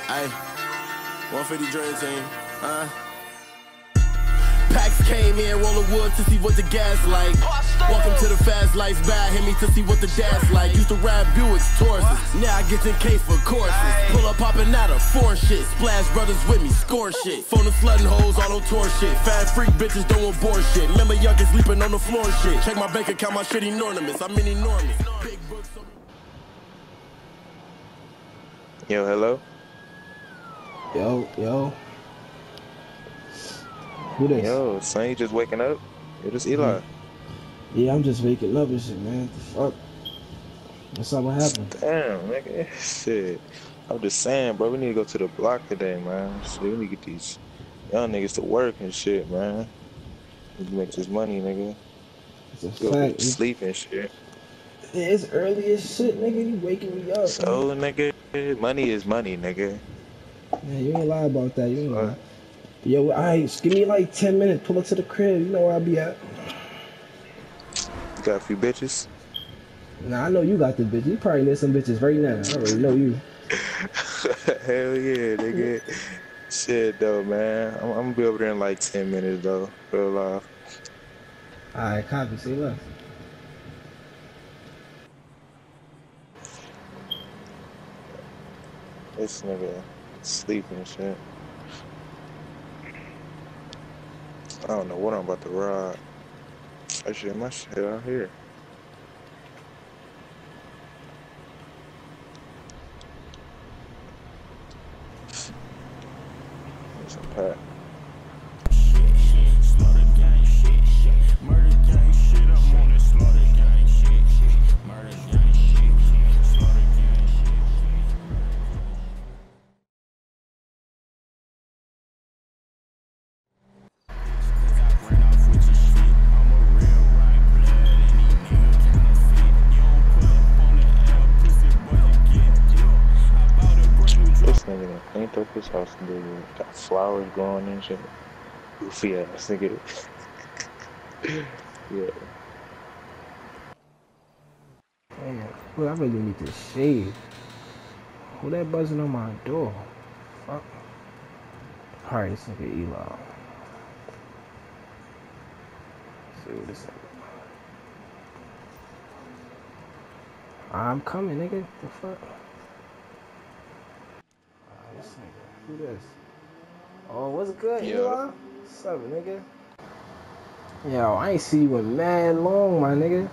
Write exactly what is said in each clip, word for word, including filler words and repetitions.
Ayy, one fifty Dream Team, huh? Packs came in, rolling wood to see what the gas like. Welcome to the fast life, bad hit me to see what the dash like. Used to ride Buicks, Tauruses, now I get in case for courses. Pull up popping out of four shit, Splash Brothers with me, score shit. Phone and slutting hoes, all on tour shit. Fat freak bitches don't want bore shit. Remember youngins sleeping on the floor shit. Check my bank account, my shit enormous, I'm in enormous. Big books. Yo, hello? Yo, yo. Who this? Yo, son, you just waking up? Yo, this Eli. Yeah, I'm just waking up and shit, man. The fuck? What's up? What happened? Damn, nigga. Shit. I'm just saying, bro, we need to go to the block today, man. Shit, we need to get these young niggas to work and shit, man. We can make this money, nigga. It's a Go fact. sleep and shit. It's early as shit, nigga. You waking me up. So, man. nigga, money is money, nigga. Yeah, you ain't lie about that. You ain't Uh, lie. Yo, alright, give me like ten minutes. Pull up to the crib. You know where I be at. You got a few bitches? Nah, I know you got the bitch. You probably need some bitches right now. I already know you. Hell yeah, nigga. Shit, though, man. I'm, I'm gonna be over there in like ten minutes, though. Real life. Alright, copy. Say less. This nigga sleeping and shit. I don't know what I'm about to ride. I shit my shit out here. There's a pack. Nigga cleaned up his house, nigga. Got flowers growing and shit. Goofy ass nigga. Yeah. Damn, well, I really need to shave. Who that buzzing on my door? Fuck. Alright, this nigga Eli. Let's see what this nigga. I'm coming, nigga. The fuck? This nigga. Who this? Oh, what's good, Yo. Eli? What's up, nigga? Yo, I ain't see you in mad long, my nigga.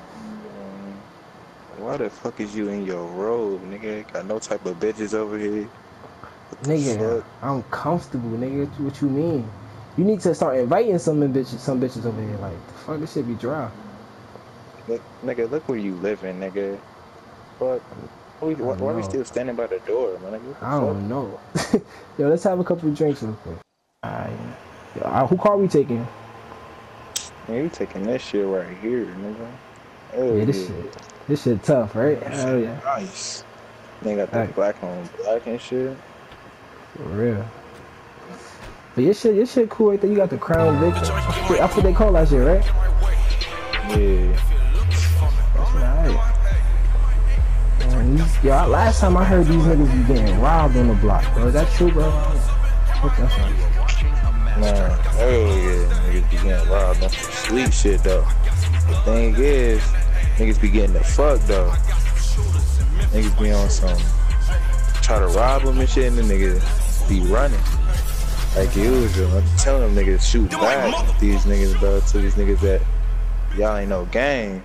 Why the fuck is you in your robe, nigga? Got no type of bitches over here. What the Nigga, fuck? I'm comfortable, nigga. What you mean? You need to start inviting some bitches, some bitches over here. Like, the fuck, this shit be dry. Look, nigga, look where you living, nigga. Fuck. Why, we, why, why we still standing by the door, man? Nigga, what the I fuck? don't know. Yo, let's have a couple of drinks real quick. Alright. Yo, uh, who car we taking? Man, you taking that shit right here, nigga. Hell Yeah, this shit. This shit tough, right? Hell yeah. Nice. They got the Right. black on black and shit. For real. But your shit, your shit cool right there. You got the Crown Vic. That's what they call that shit, right? Yeah. That's alright. Man, these, yo, last time I heard these niggas be getting robbed on the block, bro. Is that true, bro? What that's like? Man, hell yeah, niggas be getting robbed on some sweet shit though. The thing is, niggas be getting the fuck though. Niggas be on some try to rob them and shit, and the niggas be running like usual. I'm telling them niggas shoot back these niggas, bro. To these niggas that y'all ain't no gang.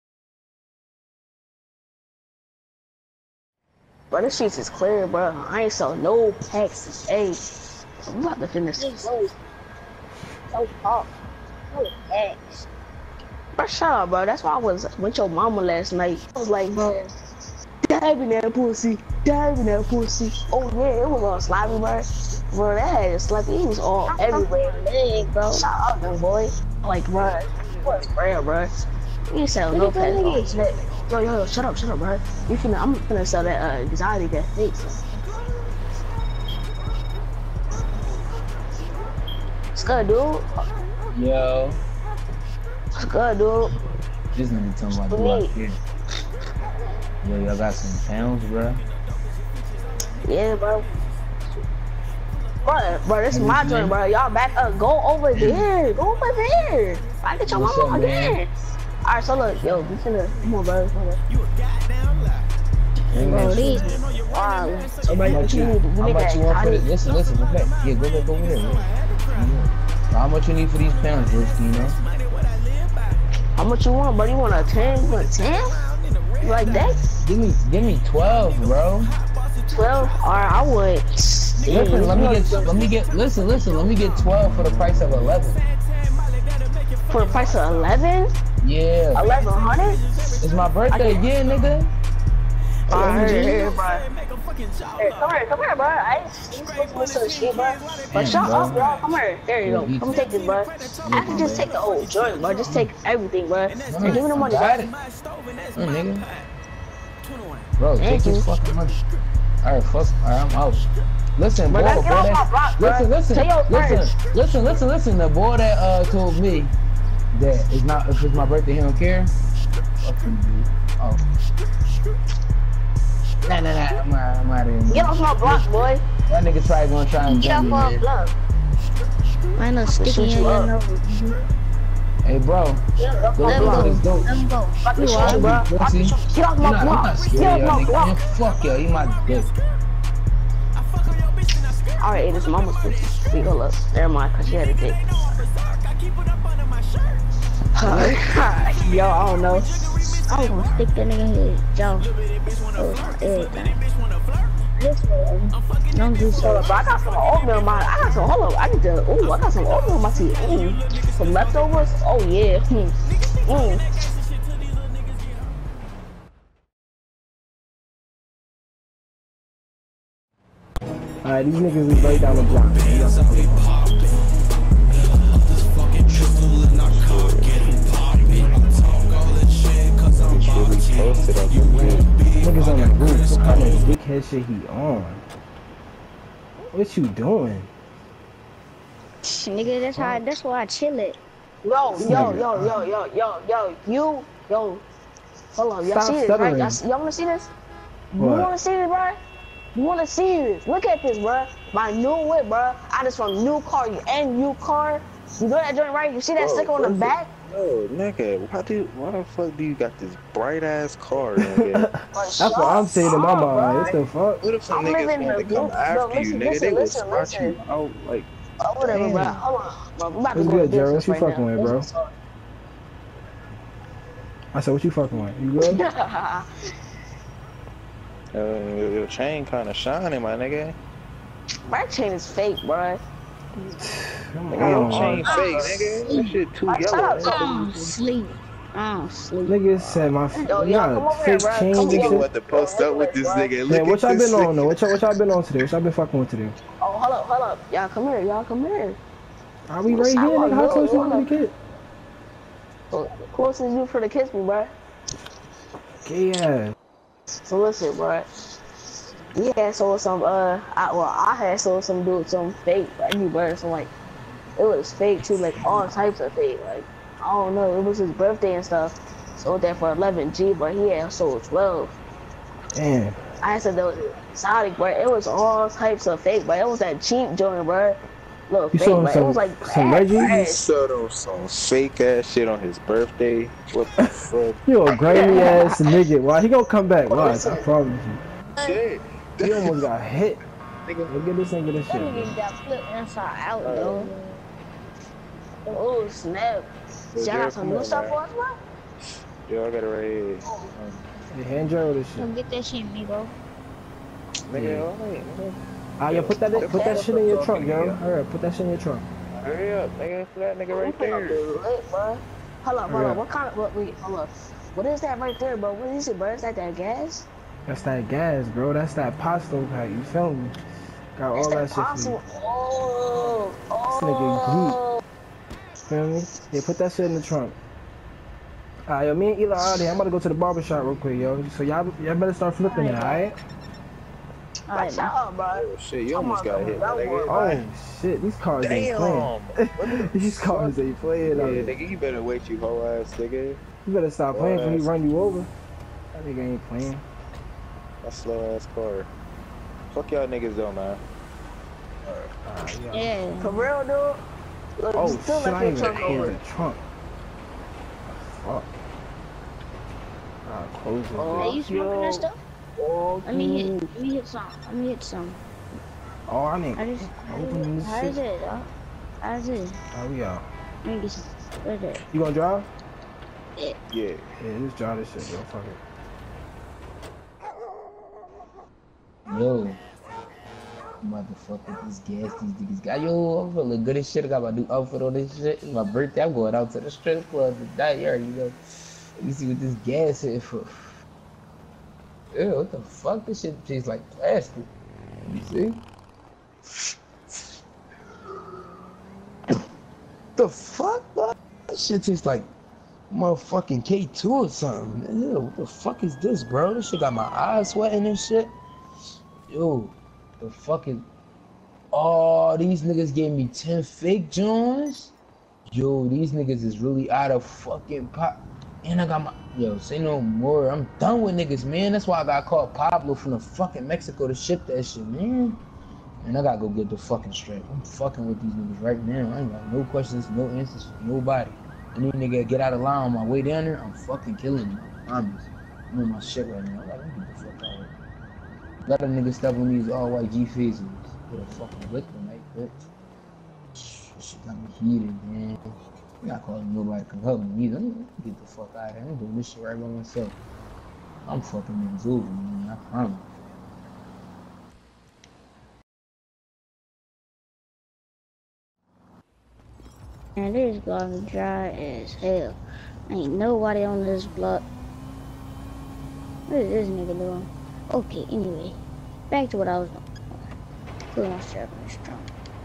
Bro, this shit is clear, bro. I ain't saw no packs today. I'm about to finish this. No pop. No packs. Bro, shut up, bro. That's why I was with your mama last night. I was like, bro, dive in that pussy. Dive in that pussy. Oh, yeah, it was all sloppy, bro. Bro, that had sloppy. It was all everywhere. Leg, bro. Shut up, man, boy. Like, bro, what's real, bro? You sell no packs. Yo, yo, yo, shut up, shut up, bro. You finna, I'm finna sell that uh, exotic that face. What's good, dude? Yo. What's good, dude? This nigga talking about the block here. Yo, y'all got some pounds, bro? Yeah, bro. Bro, bro, this is my joint, bro. Y'all back up. Go over there. Go over there. I get your What's mama up, again. man? Alright, so look, yo, we finna, come on, bro. Come on. Bro, these. Wow. So, bro, How much you, you need, how you much you want for this? need Listen, listen, go ahead. Yeah, go ahead, go ahead. Yeah. How much you need for these pounds, Brewski, you know? How much you want, bro? You want a ten? You want a ten? You like that? Give me, give me twelve, bro. twelve? Alright, I would. Listen, let me get, let me get, listen, listen, let me get twelve for the price of eleven. For the price of eleven? Yeah. eleven hundred? It's my birthday again, nigga. Alright, here, here, bro. Here, come here, come here, bro. I ain't supposed to listen to shit, bro. But shut up, bro. Come here. There you go. Come take this, bro. I can just take the whole joint, bro. Just take everything, bro. Just give me the money, bro. Mm, nigga. Bro, take this fucking money. Alright, fuck. Alright, I'm out. Listen, Bro, boy, get boy off that, my block, bro. listen, listen, Tell your listen, friends. listen, listen, listen. The boy that uh told me that it's not if it's my birthday, he don't care. Fuck him, dude. Oh. Nah, nah, nah. I'm out, I'm out of here. Get off my block, boy. That nigga try gonna try and Get jump me, off my man. block. I know sticky shoot in you your up. nose. Hey, bro. Get off Go, my Let him go, go. let's go. Let him go. Fuck You this are. shit, bro. Pussy. Get off I'm my not, I'm block. not Get scared, off y'all my nigga. block. Man, fuck y'all, you my dick. Alright, it is mama's pussy. We go look. Never mind, cause she had a dick. Yo, I don't know. I'm gonna stick that nigga in his jaw. Oh, everything. This way. Don't do Hold so. up, bro. I got some oatmeal in my. I got some. Hold up. I need to. Ooh, I got some oatmeal in my teeth. Mm. Some leftovers. Oh yeah. Mm. Mm. Alright, these niggas is right down the block. Posted up in there. Niggas on the roof. What kind of dickhead shit he on? What you doing? Nigga, that's how. That's why I chill it. Yo, yo, yo, yo, yo, yo, yo. You, yo. Hold on. Y'all Stop see this, stuttering. right? Y'all, y'all wanna see this? You What? wanna see this, bro? You wanna see this? Look at this, bro. My new whip, bro. I just from new car and new car. You know that joint, right? You see that Bro, sticker on the perfect. back? Yo, nigga, why do why the fuck do you got this bright ass car, nigga? That's what I'm saying in my mind. What the fuck? What if some I'm niggas living want to the come blue- after bro, listen, you, nigga? listen, They will listen, spot listen. you out like. Oh, whatever, bro. Damn. Hold on, bro. I'm about to What's go to good, Jared? business What you right fucking now. with, bro? Business talk. I said, what you fucking with? You good? Uh, your, your chain kind of shining, my nigga. My chain is fake, bro. Come Nigga, your on. chain fake, nigga. That shit too Like, yellow. shut up, nigga. shut I don't sleep. I don't sleep. Niggas said my Yo, you y'all come got over here, fake bro. chains Come and Nigga shit. want to post up with this nigga. Man, Look what at y'all this been on nigga. though? What y'all, what y'all been on today? What y'all been fucking with today? Oh, hold up, hold up. Y'all come here, y'all come here. Are we right here, Stop, nigga? How yo, close you yo, to the kid? Closest you for the kiss me, bro. Gay ass. So listen, bro. We had sold some, uh, I, well, I had sold some dude some fake, like, you bro, so like, it was fake too, like, all types of fake, like, I don't know, it was his birthday and stuff, sold that for eleven G, but he had sold twelve. Damn. I said that was exotic, bro, it was all types of fake, but it was that cheap joint, bro, look, You fake, sold like, some- it was like, some bad, Reggie? He bad. sold on some fake ass shit on his birthday. What the fuck? You a grimy ass nigga. Why he gonna come back? Watch, I Listen. promise you. Shit. He almost got hit. Nigga. Look at this nigga this That shit. nigga got flipped inside out though. Oh, snap. Yo, Y'all Jared, got some come new on, stuff man. for us, bro? Yo, I got it right here. Hey, hand Gerald this shit. Come get that shit, amigo. Nigga, Yeah. alright, nigga. Ah, yo, put that in, put that shit in your trunk, yo. Hurry up, put that shit in your trunk. Hurry up, nigga. Put that nigga right We finna there. be lit, bro. Hold up, hold Hurry up. up. What kind of, what, wait, hold up. What is that right there, bro? What is it, bro? Is that that gas? That's that gas, bro. That's that pasto pack. You feel me? Got all that That's shit that for you. possible. Oh, nigga oh. Feel me? Yeah, put that shit in the trunk. Alright, yo, me and Eli out here. I'm about to go to the barber shop real quick, yo. So y'all, y'all better start flipping it, alright? Alright, Shut up, bro. Oh shit, you Come almost on, got hit, that nigga. Oh shit, these cars ain't playing. Damn. What the These cars ain't playing. Yeah, out here. nigga, you better wait, you whole ass nigga. You better stop playing before he Yes. run you over. That nigga ain't playing. That slow ass car. Fuck y'all niggas though, man. Alright, yeah. Yeah. For real, dude. Look, Oh, still shit, I left your ain't even trunk close over. the trunk. Fuck. Alright, close it. Oh, Are you smoking that stuff? Oh, Let me hit. Let me hit some. Let me hit some. Oh, I need I just. open this How shit. is it, dog? How is it? Oh, we out. Let me get some. What is it? You gonna drive? Yeah. Yeah. Yeah, just drive this shit, yo. Fuck it. Yo. I'm about to fuck with this gas these niggas got. Yo, I'm feeling good as shit. I got my new outfit on this shit. It's my birthday. I'm going out to the strip club tonight. You already know. Let me see what this gas is for. Ew, what the fuck? This shit tastes like plastic. Let me see. The fuck, bro? That shit tastes like motherfucking K two or something. Ew, what the fuck is this, bro? This shit got my eyes sweating and shit. Yo, the fucking. Oh, these niggas gave me ten fake joints. Yo, these niggas is really out of fucking pop. And I got my. Yo, say no more. I'm done with niggas, man. That's why I got called Pablo from the fucking Mexico to ship that shit, man. And I gotta go get the fucking strap. I'm fucking with these niggas right now. I ain't got no questions, no answers for nobody. Any nigga get out of line on my way down there, I'm fucking killing them. I promise. I'm on my shit right now. I gotta get the fuck out of here. Let a nigga step on these all white G faces. Get a fucking lick tonight, bitch. This shit got me heated, man. I'm not calling nobody to come help me either. I'm get the fuck out of here. I'm doing this shit right by myself. I'm fucking niggas over, man. I promise. Man, this gonna be dry as hell. Ain't nobody on this block. What is this nigga doing? Okay, anyway. Back to what I was doing. Put my strap in this trunk.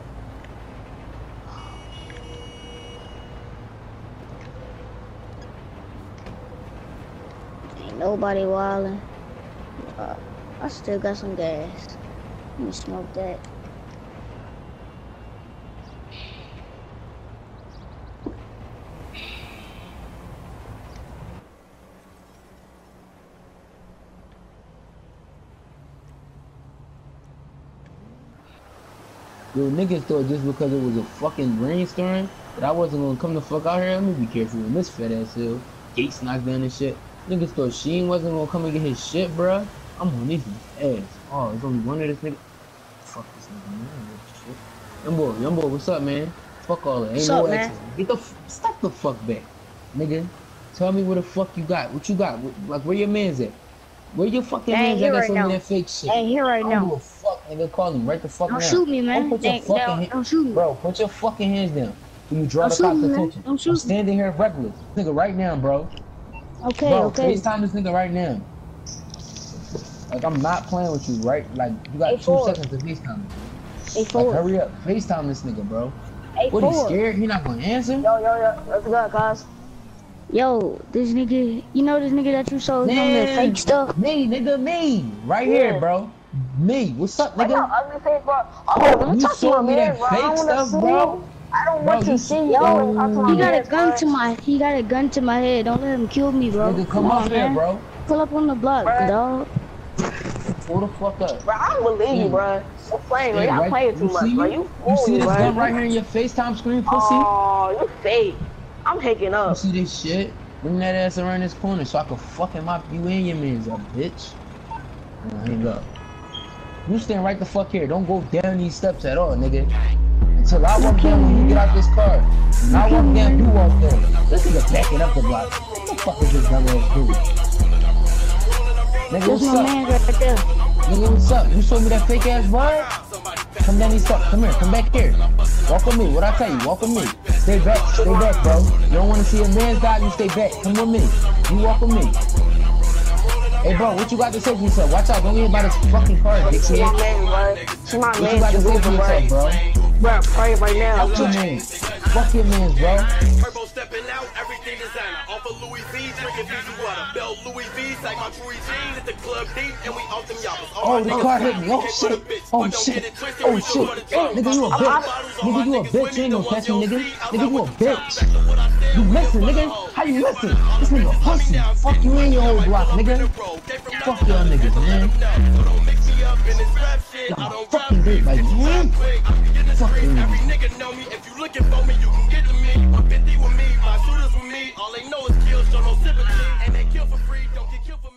Ain't nobody wildin'. Uh, I still got some gas. Let me smoke that. Yo, niggas thought just because it was a fucking rainstorm that I wasn't gonna come the fuck out here. Let me be careful in this fat ass hill. Gates knocked down and shit. Niggas thought Sheen wasn't gonna come and get his shit, bruh. I'm on these niggas' ass. Oh, there's only one of this nigga. Fuck this nigga, man. I don't know shit. Young boy, young boy, what's up, man? Fuck all that. Ain't What's no up, exes. Get the f step the fuck back, nigga. Tell me where the fuck you got. What you got? Like where your man's at? Where your fucking They ain't man's at? here That's right some of now. that fake shit. They ain't here right I don't give now. a fuck, nigga. Call him right the fuck Don't now. shoot me, man. Don't put your They- fucking don't- hand- don't shoot me. Bro, put your fucking hands down. When you draw Don't the shoot cops' me, man. attention. Don't shoot I'm me. standing here reckless. Nigga, right now, bro. Okay, Bro, okay. FaceTime this nigga right now. Like, I'm not playing with you, right? Like, you got Hey, two four. seconds to FaceTime me. A Like, four. hurry up. FaceTime this nigga, bro. A What, he four. scared? He not gonna answer? Yo, yo, yo, let's go, cuz. Yo, this nigga, you know this nigga that you sold him the Man, fake stuff? Me, nigga, me. Right Yeah. here, bro. Me. What's up, What's nigga? up, ugly face, bro? Oh, let me You talk to sold my me man, that bro. I fake don't wanna stuff, see bro. you. I don't Bro, want you to see you. yo, I don't talk to my He got a man, gun bro. to my, he got a gun to my head. Don't let him kill me, bro. Nigga, come up on, here, man. bro. Pull up on the block, Bruh. dog. Pull the fuck up. Bro, I don't believe you, Mm. bro. You're playing, bro. Yeah, Y'all right- playing too you much, see bro. me? You You fool see me, this bro. gun right here in your FaceTime screen, pussy? Oh, you fake. I'm taking You up. see this shit? Bring that ass around this corner so I can fucking mop you and your mans up, bitch. Now hang up. You stand right the fuck here. Don't go down these steps at all, nigga. Until I walk down when you get out this car. When I walk down, you walk down. This nigga backing up the block. What the fuck is this dumb ass dude? Nigga, There's what's my up? man right there. Nigga, what's up? You showed me that fake ass ride? Come down these steps. Come here. Come back here. Walk with me. What I tell you? Walk with me. Stay back. Stay back, bro. You don't want to see a man's die, you stay back. Come with me. You walk with me. Hey, bro, what you got to say for yourself? Watch out. Don't get hit by this fucking car, She my dickhead. man, bro. She my What you man. got She to say for moving, yourself, bro. bro? Bro, pray right now. Fuck your man. Fuck your mans, bro. Turbo stepping out, everything designer. Off of Louis V, drinking Fiji water. Bell Louis V, like my Louis jeans at the club deep, and we off them yappers. Oh, the car hit me. Oh, shit. Oh, shit. Oh, shit. Nigga, you a bitch. Nigga, you a bitch. You ain't gonna catch me, nigga. Nigga, you a bitch. You missing, nigga. How you missing? This nigga pussy. Fuck you and your whole block, nigga. Fuck y'all niggas, man. Y'all I'm fucking big, like, man. Fucking. Every nigga know me. If you looking for me, you can get to me. I'm fifty with me, my shooters with me. All they know is kill, show no sympathy. And they kill for free, don't get killed for me.